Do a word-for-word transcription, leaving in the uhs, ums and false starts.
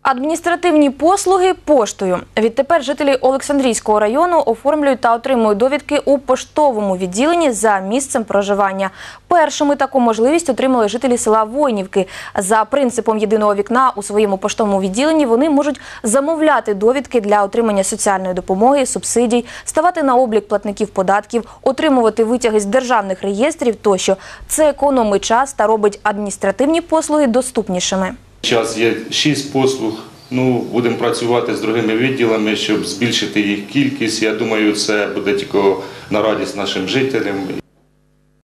Адміністративні послуги поштою. Відтепер жителі Олександрійського району оформлюють та отримують довідки у поштовому відділенні за місцем проживання. Першими таку можливість отримали жителі села Войнівки. За принципом єдиного вікна у своєму поштовому відділенні вони можуть замовляти довідки для отримання соціальної допомоги, субсидій, ставати на облік платників податків, отримувати витяги з державних реєстрів тощо. Це економить час та робить адміністративні послуги доступнішими. Зараз є шість послуг, ну, будемо працювати з другими відділами, щоб збільшити їх кількість. Я думаю, це буде тільки на радість нашим жителям.